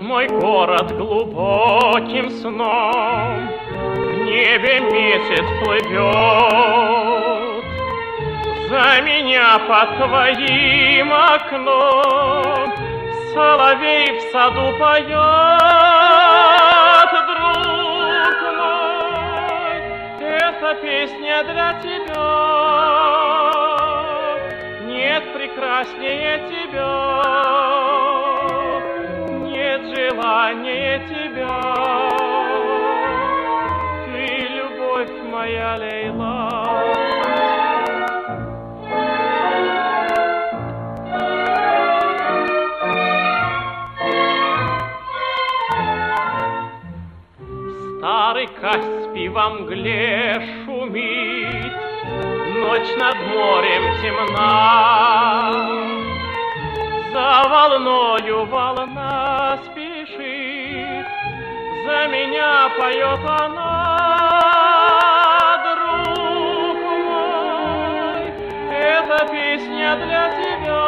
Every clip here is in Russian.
мой город глубоким сном, в небе месяц плывет, за меня под твоим окном соловей в саду поет, друг мой, эта песня для тебя, нет прекраснее тебя, нет желания тебя, ты любовь моя, Лейла. Старый Каспий во мгле шумит, ночь над морем темна, за волною волна спешит, за меня поет она, друг мой, эта песня для тебя,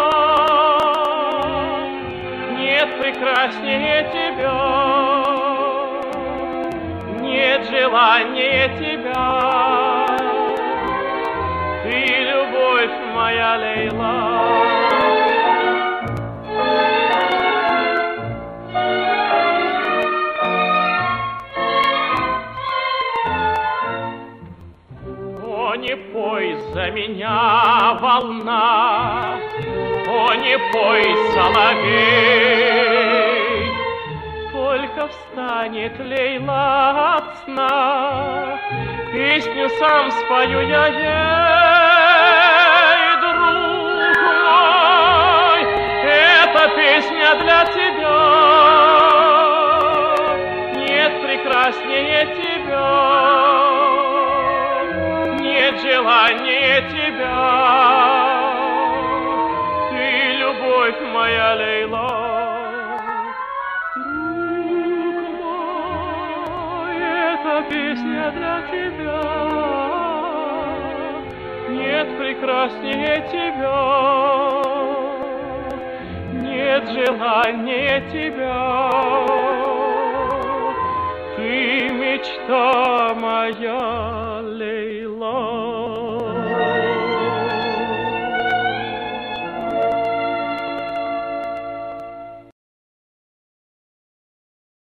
нет прекраснее тебя, нет желания тебя, ты любовь моя, Лейла. О, не пой за меня, волна, о, не пой, соловей, только встанет Лейла от сна, песню сам спою я ей, друг мой, эта песня для тебя, нет прекраснее тебя, нет желания тебя, ты любовь моя, Лейла. Песня для тебя, нет прекраснее тебя, нет желания тебя, ты мечта моя, Лейла.